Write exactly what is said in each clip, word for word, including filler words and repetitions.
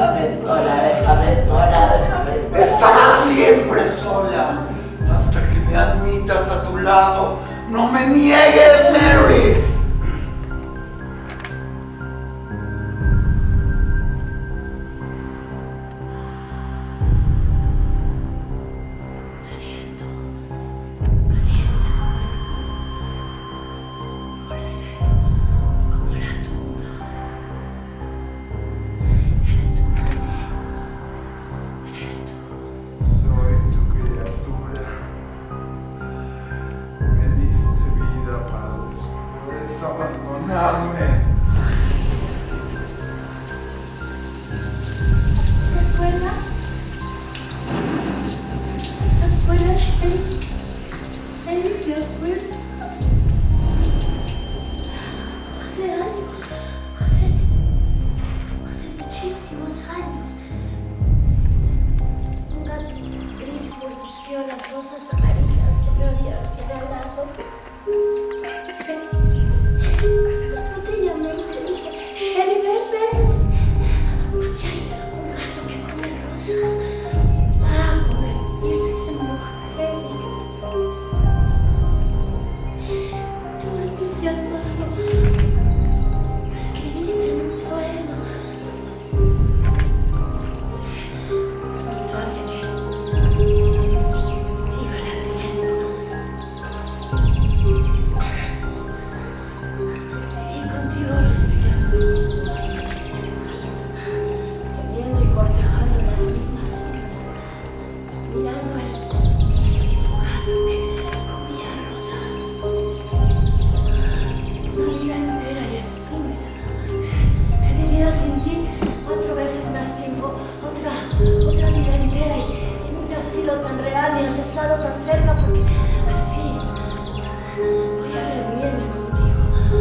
déjame sola, déjame sola, déjame sola. Estarás siempre sola, hasta que me admitas a tu lado. ¡No me niegues, Mary! Abandonarme. ¿Te acuerdas? ¿Te acuerdas? Él, él te acuerdas. Hace años, hace, hace muchísimos años, un gato gris mordisqueó las rosas amarillas que me habías regalado. No te llamé y te dije, Eli, ven, ven. Aquí hay un gato que come rosas. Va a convertirse en mujer. Tú entusiasmado lo escribiste en un poema. Santuario que sigo latiendo. Y contigo respirando el mismo aire, temiendo y cortejando las mismas sombras, mirando el mismo gato que comía rosas. Una vida entera y efímera. He vivido sin ti cuatro veces más tiempo, otra, otra vida entera y, y nunca has sido tan real ni has estado tan cerca porque al fin voy a reunirme contigo.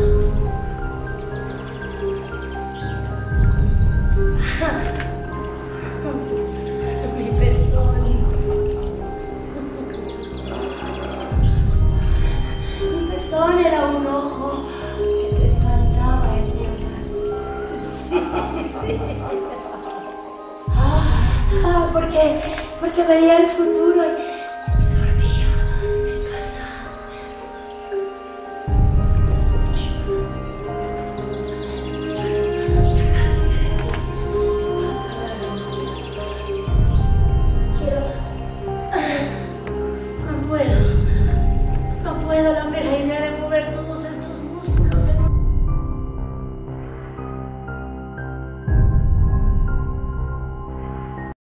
Mi pezón. Mi pezón era un ojo que te espantaba en mi hogar. Sí, sí. Ah, ah, porque, porque veía el futuro y